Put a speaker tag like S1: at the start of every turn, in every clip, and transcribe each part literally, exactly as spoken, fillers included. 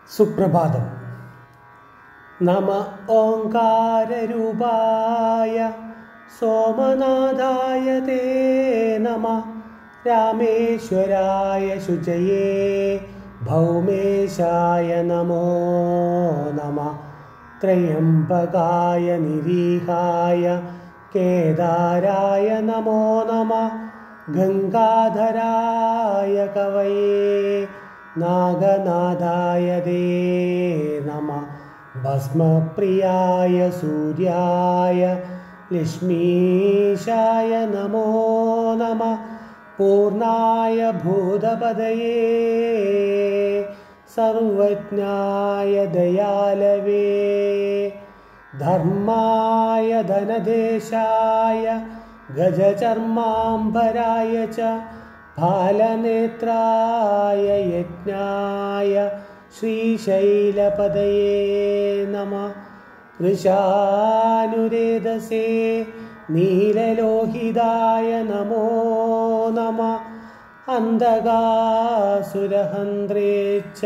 S1: സുപ്രഭാതം. നമ ഓംകാരരൂപായ സോമനാഥായ തേ നമ. രാമേശ്വരായ ശുചയേ ഭൗമേശായ നമോ നമ. ത്രയംബകായ നിരീഹായ കേദാരായ നമോ നമ. ഗംഗാധരായ കവയേ നാഗനാഥായ തേ നമ. ഭസ്മപ്രിയായ സൂര്യായ ലക്ഷ്മീശായ നമോ നമ. പൂർണ്ണായ ഭൂതപതയേ സർവജ്ഞായ ദയാലവേ. ധർമായ ധനദേശായ ഗജചർമാംബരായ ച ഫാലനേത്രായ യജ്ഞായ ശ്രീശൈലപതയേ നമ. വൃഷാനുരേതസേ നീലലോഹിതായ നമോ നമ. അന്ധകാസുരഹന്ത്രേ ച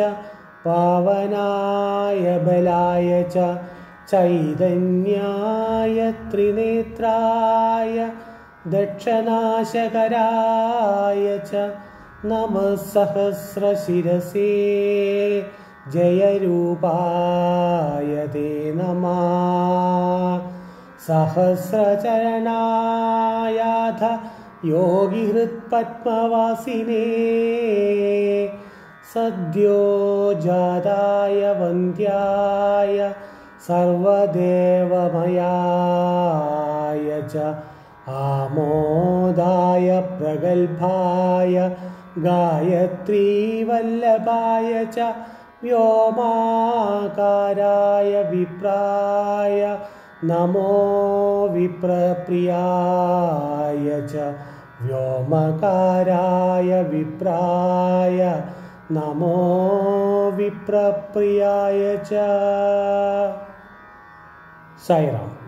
S1: പാവനായ ബലായ ച ചൈതന്യായ ത്രിനേത്രായ ദക്ഷനാശകരായ ച നമഃ. സഹസ്രശിരസേ ജയരൂപായ തേ നമഃ. സഹസ്രചരണായാധ യോഗിഹൃത്പദ്മവാസിനേ സദ്യോജാതായ വന്ദ്യായ സർവദേവമയായ ച ആമോദായ പ്രഗൽഭായ ഗായത്രീവല്ലഭായ ച വ്യോമാകാരായ വിപ്രായ നമോ. വിപ്രപ്രിയായ ച വ്യോമകാരായ വിപ്രായ നമോ. വിപ്രപ്രിയായ ച. സായിറാം.